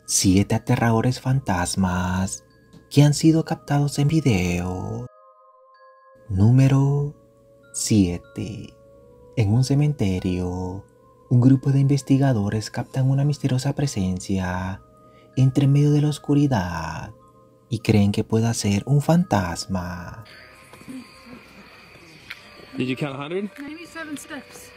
7 aterradores fantasmas que han sido captados en video. Número 7. En un cementerio, un grupo de investigadores captan una misteriosa presencia entre medio de la oscuridad y creen que pueda ser un fantasma. Did you count 100? 97 steps.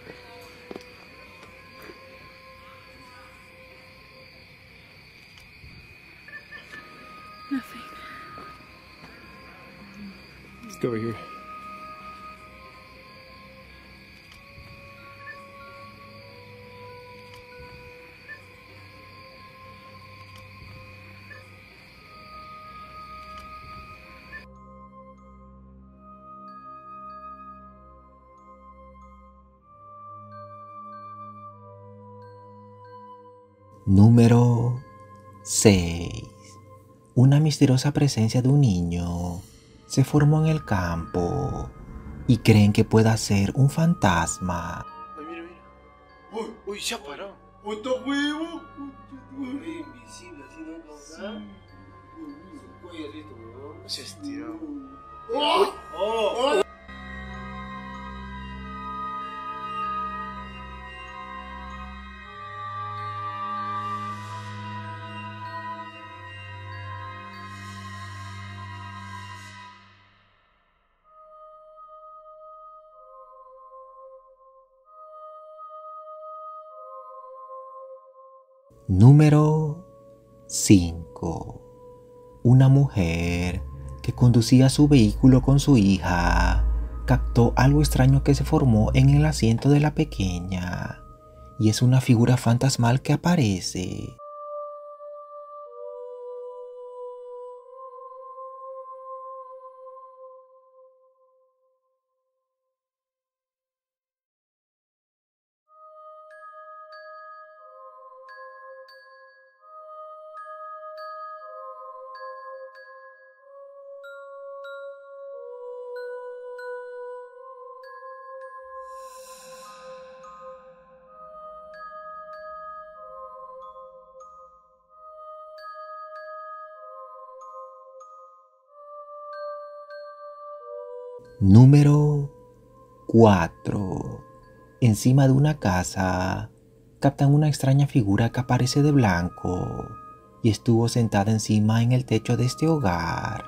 Nothing. Let's go over here. Número 6. Una misteriosa presencia de un niño se formó en el campo y creen que pueda ser un fantasma. Ay, mira, mira. Uy, uy, se ha parado. ¡Uy, está huevo! Uy, invisible, así, ¿no? ¿Ah? Su cuello listo, weón. Se ha estirado. ¡Oh! ¡Oh! Número 5. Una mujer que conducía su vehículo con su hija captó algo extraño que se formó en el asiento de la pequeña y es una figura fantasmal que aparece. Número 4. Encima de una casa, captan una extraña figura que aparece de blanco y estuvo sentada encima en el techo de este hogar.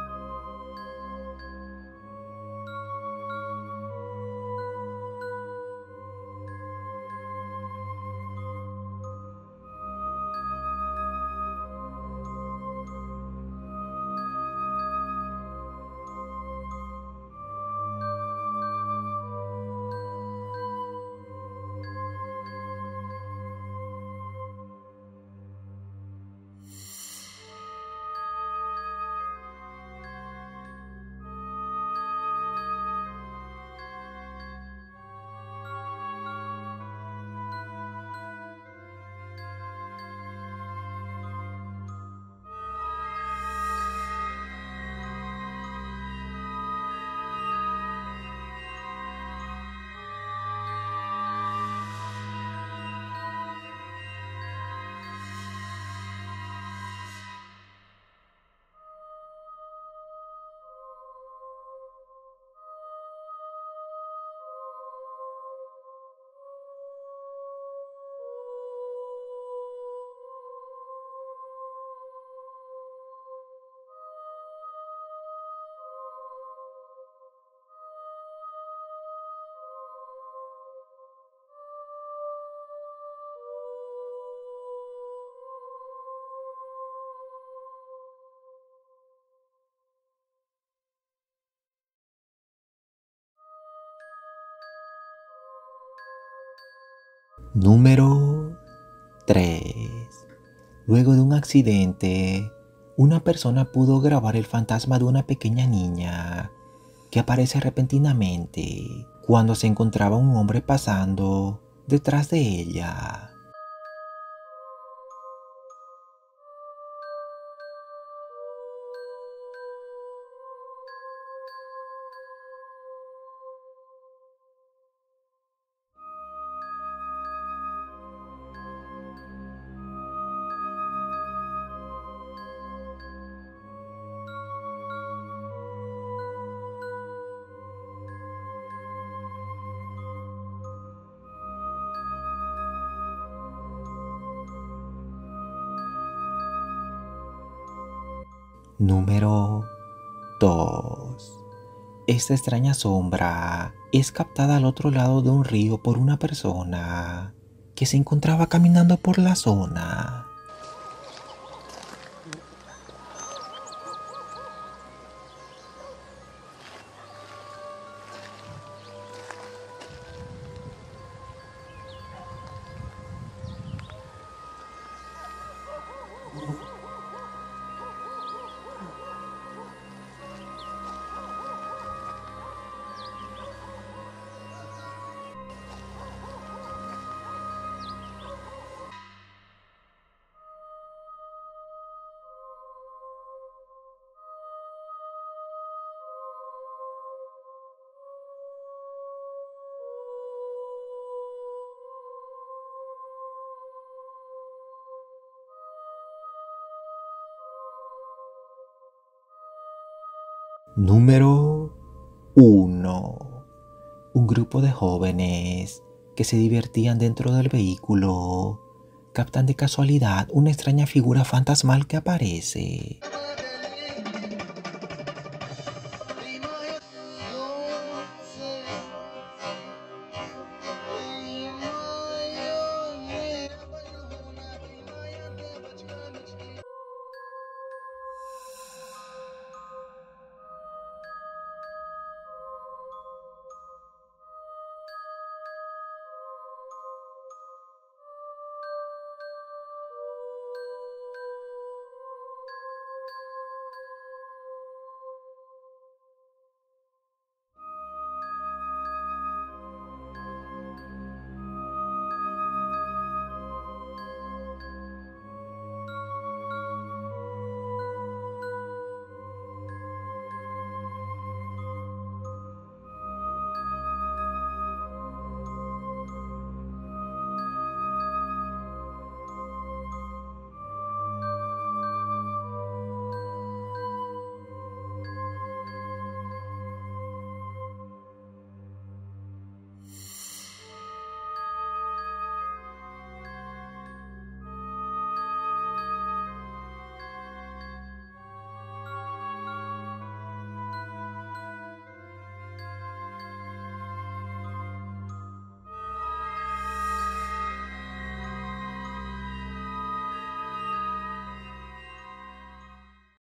Número 3. Luego de un accidente, una persona pudo grabar el fantasma de una pequeña niña que aparece repentinamente cuando se encontraba un hombre pasando detrás de ella. Número 2. Esta extraña sombra es captada al otro lado de un río por una persona que se encontraba caminando por la zona. Número 1. Un grupo de jóvenes que se divertían dentro del vehículo captan de casualidad una extraña figura fantasmal que aparece.